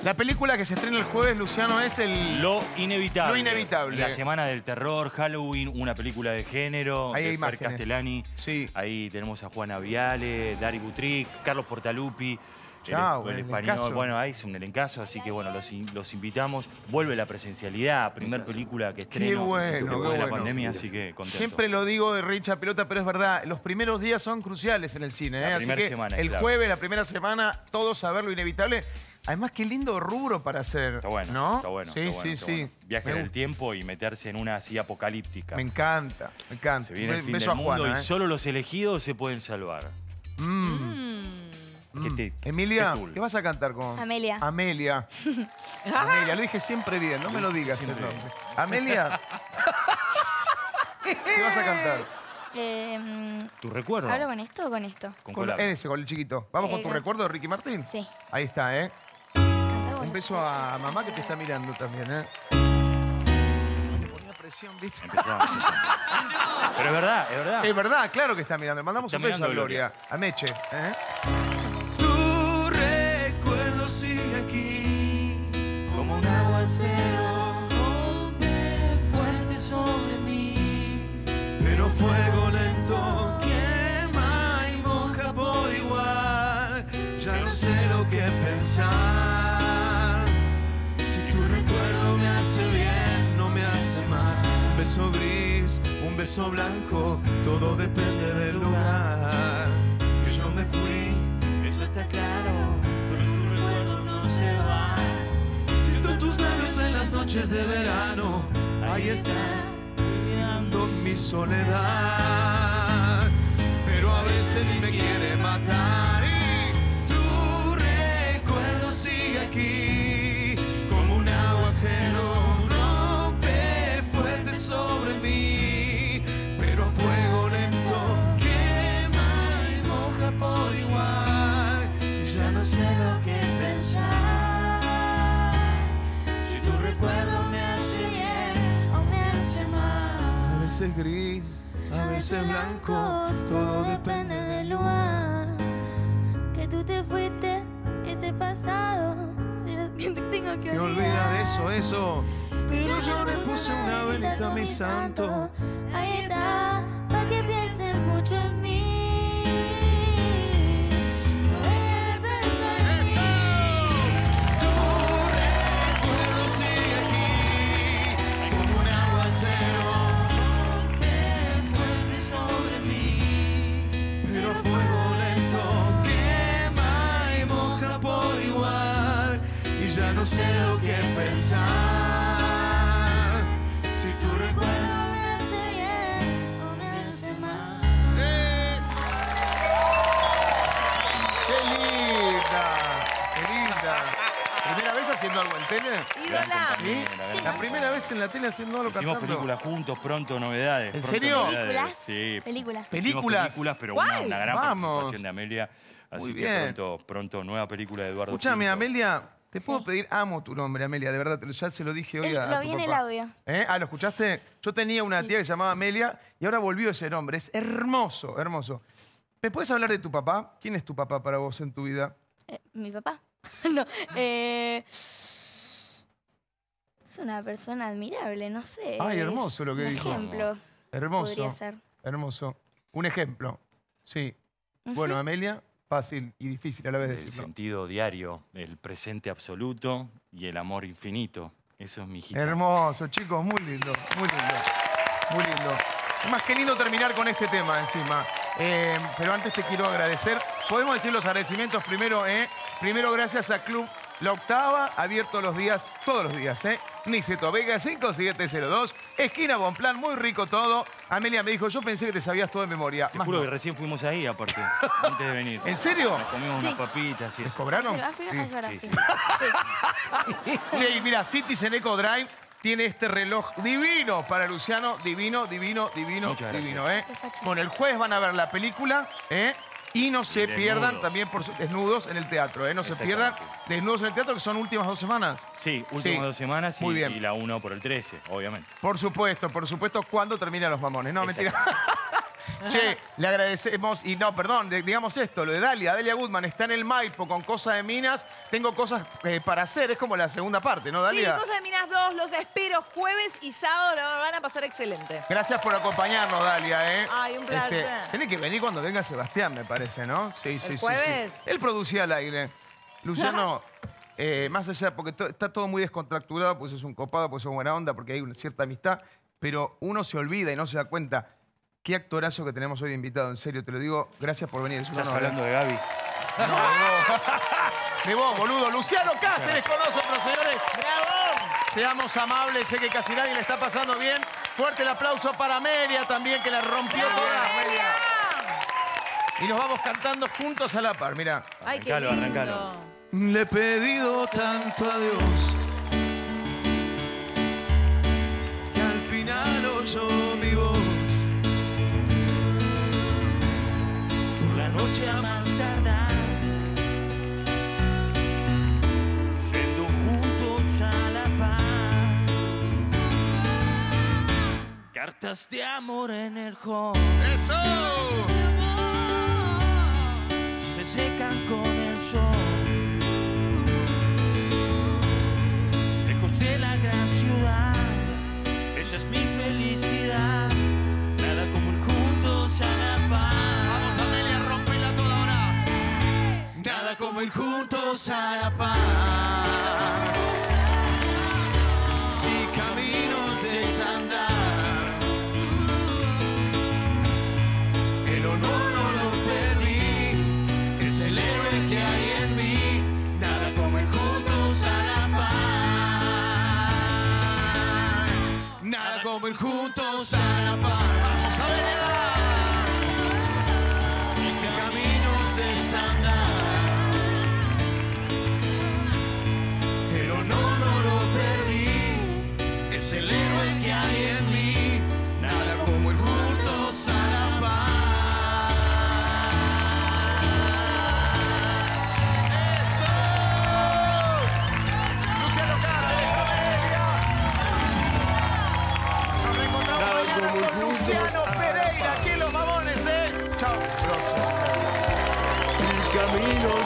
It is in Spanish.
La película que se estrena el jueves, Luciano, es el... Lo Inevitable. Lo Inevitable. La Semana del Terror, Halloween, una película de género. Ahí hay de Fer imágenes. Castellani. Sí. Ahí tenemos a Juana Viale, Dari Butric, Carlos Portalupi. Chao, el el español. elencazo. Bueno, ahí es un elencazo, así que bueno, los invitamos. Vuelve la presencialidad, primer película que estreno. Qué bueno, después qué de la bueno. pandemia, así que contento. Siempre lo digo de Richa Pelota, pero es verdad, los primeros días son cruciales en el cine. La Así primera que semana, el claro. jueves, la primera semana, todos a ver Lo Inevitable. Además, qué lindo rubro para hacer. Está bueno, ¿no? está bueno. Sí, está bueno, sí, está sí. bueno. Viaje Me en el gusta. tiempo y meterse en una así apocalíptica. Me encanta, me encanta. Se viene el fin Beso del a mundo Juana, y solo los elegidos se pueden salvar. Emilia, qué cool. ¿qué vas a cantar con...? Amelia. Amelia. Amelia, lo dije siempre bien, no me lo digas el Siempre nombre. Amelia. ¿Qué vas a cantar? ¿Tu recuerdo? ¿Hablo con esto o con esto? Con Con Colabra. ese, con el chiquito. ¿Vamos con tu no. recuerdo de Ricky Martin? Sí. Ahí está, ¿eh? Canta vos. Un beso a mamá que te está mirando también, ¿eh? Le ponía presión, ¿viste? Empezamos. Pero es verdad, es verdad. Es verdad, claro que está mirando. Le mandamos Está un beso a mirando Gloria. A Meche, ¿eh? Tu recuerdo sigue aquí como un aguacero rompe fuerte sobre mí, pero fuego lento quema y moja por igual. Ya no sé lo que pensar. Si tu recuerdo me hace bien, no me hace mal. Un beso gris, un beso blanco, todo depende del lugar. Que yo me fui, eso está claro, pero tu recuerdo no se va. Siento tus labios en las noches de verano, ahí está, cuidando mi soledad. Pero a veces me quiere matar y tu recuerdo sigue aquí como un aguacero rompe fuerte sobre mí, pero a fuego lento quema y moja por igual. Ya no sé lo que pensar. Si tu recuerdo me hace bien o me hace mal. A veces gris, a veces blanco, todo depende del lugar. Que tú te fuiste, ese pasado, si lo tengo que Que olvidar eso. Pero yo le puse una velita a mi santo. Ahí está, para que piensen mucho en mí. No debe pensar en mí. Tu recuerdo sigue aquí como un aguacero rompe fuerte sobre mí, pero a fuego lento quema y moja por igual. Y ya no sé lo que pensar. Si tu recuerdo Me hace bien o me hace mal. ¡Qué linda! ¡Qué linda! ¿Primera vez haciendo algo en tele? Ídola. ¿Sí? La primera vez en la tele haciendo algo Hicimos cantando. películas juntos, pronto novedades. ¿En pronto serio? novedades. ¿Películas? Sí. Películas. Hicimos ¿Películas? películas, pero Guay. una gran Vamos. participación de Amelia. Así Muy que bien. pronto nueva película de Eduardo Escúchame, Pinto. Amelia, ¿te Sí. puedo pedir? Amo tu nombre, Amelia, de verdad, ya se lo dije hoy a Lo tu vi en el papá. audio. ¿Eh? Ah, ¿lo escuchaste? Yo tenía una tía que se llamaba Amelia y ahora volvió ese nombre. Es hermoso, hermoso. ¿Me puedes hablar de tu papá? ¿Quién es tu papá para vos en tu vida? ¿Mi papá? No. Es una persona admirable, no sé. Ay, es hermoso lo que un dijo. ejemplo Hermoso. podría ser. Hermoso. Un ejemplo. Sí. Bueno, Amelia, fácil y difícil a la vez El decirlo. sentido diario, el presente absoluto y el amor infinito. Eso es mi hijita. Hermoso, chicos, muy lindo, muy lindo. Muy lindo. Además, qué lindo terminar con este tema encima. Pero antes te quiero agradecer. Podemos decir los agradecimientos primero, Primero, gracias a Club La Octava, abierto los días, todos los días, Niceto Vega 5702, esquina Bonplan, muy rico todo. Amelia me dijo, yo pensé que te sabías todo de memoria. Te Más juro no. que recién fuimos ahí, aparte, antes de venir. ¿En serio? Nos comimos Sí. unas papitas y ¿Les eso. cobraron? Pero, es verdad, sí, sí. sí. Sí. Che, y mira, Citizen Eco Drive tiene este reloj divino para Luciano, divino, Muchas divino, gracias. Bueno, el jueves van a ver la película, y no se Desnudos. pierdan también por desnudos en el teatro, No se pierdan Exactamente. desnudos en el teatro, que son últimas 2 semanas. Sí, últimas Sí. 2 semanas Muy bien. y la 1 por el 13, obviamente. Por supuesto, cuando terminan los mamones. No, mentira. Che, le agradecemos, y no, perdón, digamos esto, lo de Dalia Goodman está en el Maipo con Cosa de Minas. Tengo cosas para hacer, es como la segunda parte, ¿no, Dalia? Sí, Cosa de Minas 2, los espero jueves y sábado, lo van a pasar excelente. Gracias por acompañarnos, Dalia, Ay, un placer. Tenés que venir cuando venga Sebastián, me parece, ¿no? Sí, sí, ¿El sí. jueves? Sí. Él producía al aire. Luciano, más allá, porque está todo muy descontracturado, pues es un copado, pues es buena onda, porque hay una cierta amistad, pero uno se olvida y no se da cuenta. Qué actorazo que tenemos hoy de invitado, en serio, te lo digo. Gracias por venir. ¿Estás hablando de Gaby? No, de vos, boludo. Luciano Cáceres con nosotros, señores. ¡Bravo! Seamos amables, sé que casi nadie le está pasando bien. Fuerte el aplauso para Amelia también, que la rompió toda. ¡Amelia! Y nos vamos cantando juntos a la par, mirá. ¡Ay, qué Arrancalo, lindo! arrancalo. Le he pedido tanto a Dios que al final oyó mi voz. Por la noche a más tardar, yendo juntos a la paz. Cartas de amor en el hall ¡Eso! se secan con el sol. Lejos de la gran ciudad, esa es mi felicidad. Nada como ir juntos a la paz. Vamos, Amelia, rompela toda ahora. Nada como ir juntos a la paz. Y caminos desandar. El honor no lo perdí, es el héroe que hay en mí. Nada como ir juntos a la paz. Nada como ir juntos a la paz. Vamos a ver. Y caminos desandar. El honor no lo perdí, es el héroe que hay en mí. Nada como ir juntos a la paz. Luciano Cáceres, Amelia. Nos reencontramos mañana con Luciano Pereira. Aquí en Los Mamones, Chao. El camino